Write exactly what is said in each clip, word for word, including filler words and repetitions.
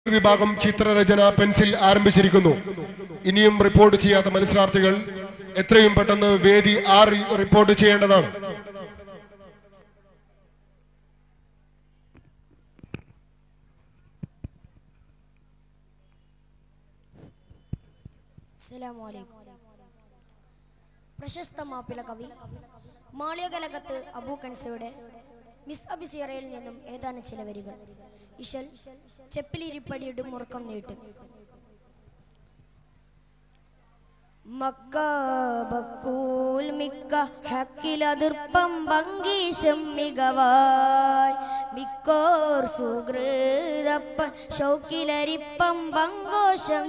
വിഭാഗം ചിത്രരചന പെൻസിൽ ആരംഭിച്ചിരിക്കുന്നു. ഇനിയും റിപ്പോർട്ട് ചെയ്യാത്ത മത്സരാർത്ഥികൾ എത്രയും പെട്ടെന്ന് വേദി ആറിൽ റിപ്പോർട്ട് ചെയ്യേണ്ടതാണ്. പ്രശസ്ത മാപ്പിള കവി മാളികലകത്ത് അബൂ കൻസയുടെ മിസ് അബിസിയറയിൽ നിന്നും ഏതാനും ചില വരികൾ. ഇശൽ ചെപ്പിലിരിപ്പടിയുടെ മുറുക്കം നീട്ട്. മക്ക ബക്കൂൽ മിക്ക ഹക്കിലതിർപ്പം ഭംഗീശം മികവായ് മിക്കോർ സുഹൃതപ്പൻ ഷൗക്കിലരിപ്പം ബങ്കോശം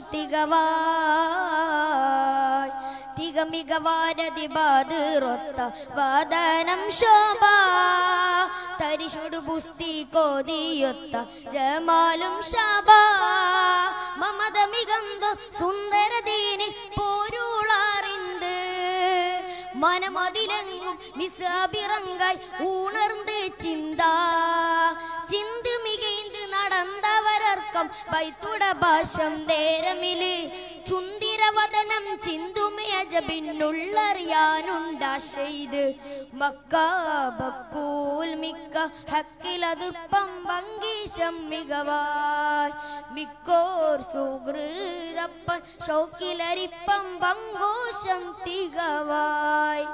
തികവായ് തിക മികവാരതി ബാതിറൊത്ത വാദനം ശോഭ തരിശുടു പുസ്തി കോതിയൊത്ത ജമാലും ശാബ മമത മികന്തു സുന്ദരദീനിൽ പോരുളാറിന്ത് മനമതിലെങ്ങും മിസാബിറങ്കായി ഉണർന്ന് ചിന്ത ചിന്ത് മികൈந்து നടന്നവരർക്കം ബൈത്തുട ഭാഷം നേരമില് ചുന്തിരവദനം ചിന്തുമയജബിന്നുള്ളറിയാനുണ്ടാശെയ്ത് മക്ക ബക്കൂൽ മിക്ക ഹക്കിലതിർപ്പം ഭംഗീശം മികവായ് മിക്കോർ സുഹൃതപ്പൻ ഷൗക്കിലരിപ്പം ബങ്കോശം തികവായ്.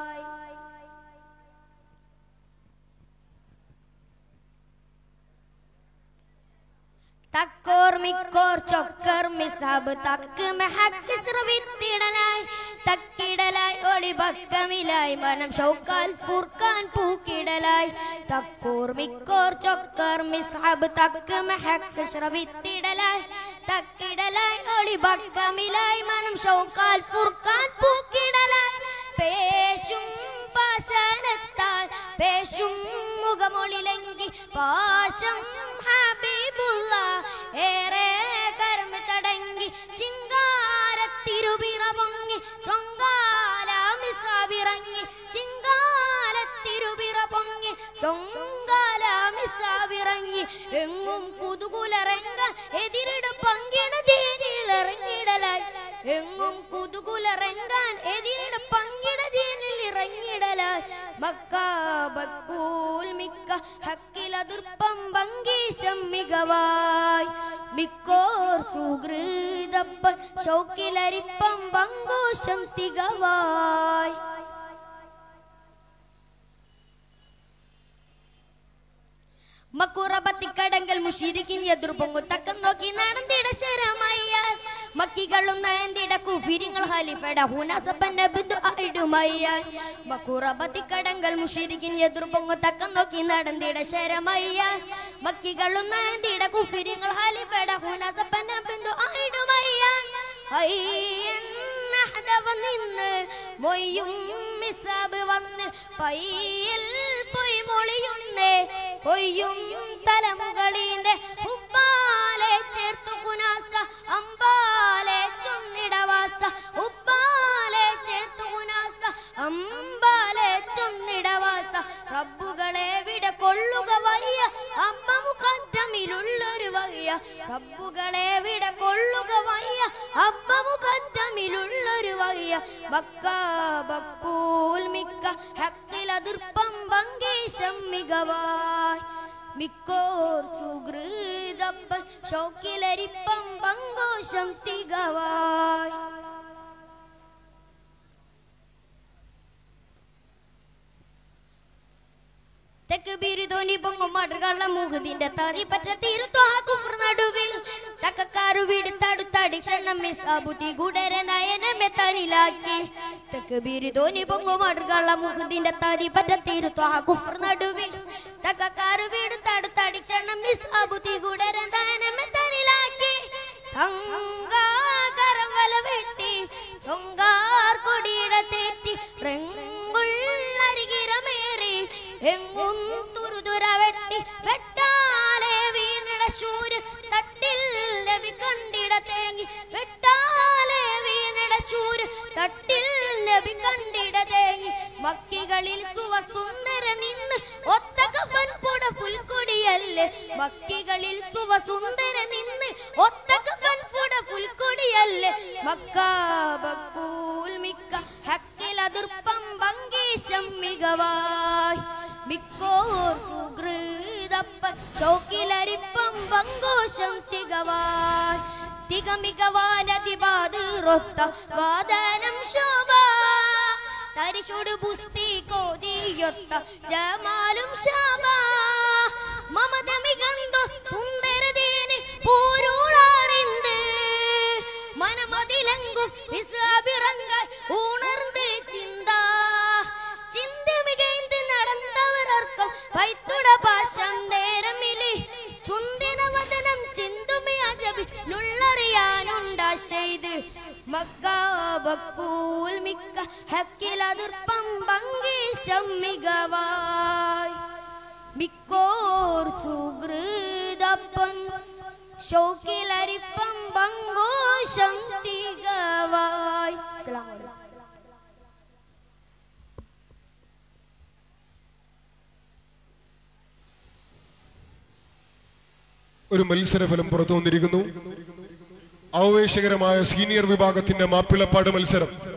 തക്കോർ മിക്കോർ ചൊക്കർ മിസാബ് തക്ക് മെഹക്ക് ശ്രവിത്തിടലായി തക്കിടലായി ഒളി ബക്കമിലായി മനം ഷൗക്കാൽ ഫുർഖാൻ പൂക്കിടലായി തക്കോർ മിക്കോർ ചൊക്കർ മിസാബ് തക്ക് മെഹക്ക് ശ്രവിത്തിടലായി തക്കിടലായി ഒളി ബക്കമിലായി മനം ഷൗക്കാൽ ഫുർഖാൻ പൂക്കിടലായി പേശും പാശനത്താൽ പേശും മുഖമൊളിലെങ്കി പാശം ഹബീബുള്ള ഏറെ കർമ്മ തടങ്ങി ചിങ്കാരത്തിരുപിറ പൊങ്ങി ചൊങ്കാല മിസാബിറങ്ങി ചിങ്കാലത്തിരുപിറ പൊങ്ങി ചൊങ്കാല മിസാബിറങ്ങി എങ്ങും കുതുകുലറങ്ക എതിരിട് പങ്കിട ദീനിലിറങ്ങിടലായി എങ്ങും കുതുകുലറങ്ങാൻ എതിരിട് പങ്കിട ദീനിൽ ഇറങ്ങിടലായി മക്ക ബക്കൂൽ മിക്ക ഹക്കിലതിർപ്പം ഭംഗീശം മികവായ് മിക്കോർ സുഹൃതപ്പൻ ഷൗക്കിലരിപ്പം ബങ്കോശം തികവായ്. മക്കുറബത്തിക്കടങ്കൽ മുശിരിക്കിൻ എതിർപ്പൊങ്ങു തക്കം നോക്കി നടന്നിട ശരമയ്യ മക്കികളും നയന്തിട കുഫിരിങ്ങൾ ഖലീഫയുടെ ഹുനസബൻ നബിദു ആയിടുമയ്യ മക്കുറബത്തിക്കടങ്കൽ മുശിരിക്കിൻ എതിർപ്പൊങ്ങു തക്കം നോക്കി നടന്നിട ശരമയ്യ മക്കികളും നയന്തിട കുഫിരിങ്ങൾ ഖലീഫയുടെ ഹുനസബൻ നബിദു ആയിടുമയ്യ ഹയ്യന്ന വന്ന് മൊയ്യും മിസാബ് വന്ന് പയ്യിൽ പോയി മൊളിയുന്നേ കൊയ്യും തലമുകളിന്റെ ഉപ്പാലെ ചേർത്തു കുനാസ അമ്പാലെ ചൊന്നിടവാസ ഉപ്പാലെ ചേർത്തു കുനാസ അമ്പാലെ ചൊന്നിടവാസ റബ്ബുകളെ വിട കൊള്ളുക വയ്യ അമ്മ മുഖദ്ദമിലുള്ളൊരു വയ്യ റബ്ബുകളെ വിട കൊള്ളുക വയ്യ അമ്മ മുഖദ്ദമിലുള്ളൊരു വയ്യ മക്ക ബക്കൂൽ മിക്ക ഹക്കിലതിർപ്പം ഭംഗീശം മികവായ് മിക്കോർ സുഹൃതപ്പൻ ഷൗക്കിലരിപ്പം ബങ്കോശം തികവായ്. തെക്കുബീര് തോന്നി പൊങ്ങും മടകള മുഹദിന്റെ താതി പറ്റ തീരുത്തോഹ കുഫർ നടുവിൽ തക്കക്കാരു വീടുത്തടുത്തടി ക്ഷണം മിസാബുദ്ധി ഗുഡരെ നയനമെ തനിലാക്കി തെക്കുബീര് തോന്നി പൊങ്ങും മടകള മുഹദിന്റെ താതി പറ്റ തീരുത്തോഹ കുഫർ നടുവിൽ തക്കക്കാരു വീടുത്തടുത്തടി ക്ഷണം മിസാബുദ്ധി ഗുഡരെ നയനമെ തനിലാക്കി തങ്കാകരം വല വെട്ടി ചൊങ്കാർ കൊടിയിട തേറ്റി റെങ്കുള്ളരികിരമേറി എങ്ങും തുരുതുര വെട്ടി വെട്ടാലെ വീണിട ശൂര് തട്ടിൽ നബി കണ്ടിട തേങ്ങി വെട്ടാലെ വീണിട ശൂര് തട്ടിൽ നബി കണ്ടിട തേങ്ങി മക്കികളിൽ സുവസുന്ദര നിന്ന് ഒത്ത കഫൻ പുട പുൽക്കൊടിയല്ലേ മക്കികളിൽ സുവസുന്ദര നിന്ന് ഒത്ത കളിയല്ലേ മക്കാബക്കൂൽ മിക്ക ഹക്കിലതിർപ്പം ഭംഗീശം മികവായി മിക്കോർ സുഹൃതപ്പൻ ചോക്കിലരിപ്പം പങ്കോശം തികവായി തികമികവാനതിവാതിറൊത്ത വാദനം ശോഭ തരിശോട് പുസ്തി കോതിയൊത്ത ജമാലും ശോഭ മമത മികന്തോ സുന്ദരതേന് പോരുളാറിന്ത് മനമതിലെങ്കും വിസാബിറങ്ങ ഉണർന്ന് ചിന്ത ചിന്ത മികൈந்து നടന്നവരർക്കും പൈത്തുട പാശം നേരമിലി ചുന്ദിന വദനം ചിന്തുമി അജബി നുള്ളറിയാനുണ്ടാ ചെയ്ത് മക്കാബക്കൂൽ മിക്ക ഹക്കിലതിർപ്പം ഭംഗീശം മികവായി മിക്കോർ സുഹൃതപ്പൻ ഷൗക്കിലരിപ്പം ഭംഗോശം തികവായി. അസ്സലാമു അലൈക്കും. ഒരു മത്സരഫലം പുറത്തു വന്നിരിക്കുന്നു. ആവേശകരമായ സീനിയർ വിഭാഗത്തിന്റെ മാപ്പിളപ്പാട് മത്സരം.